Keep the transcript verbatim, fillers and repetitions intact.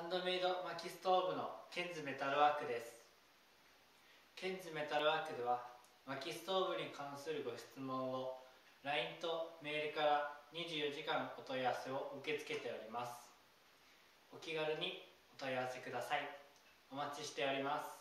ンドメイド薪ストーブのケンズメタルワークです。ケンズメタルワークでは薪ストーブに関するご質問を ライン とメールからにじゅうよじかんお問い合わせを受け付けております。お気軽にお問い合わせください。お待ちしております。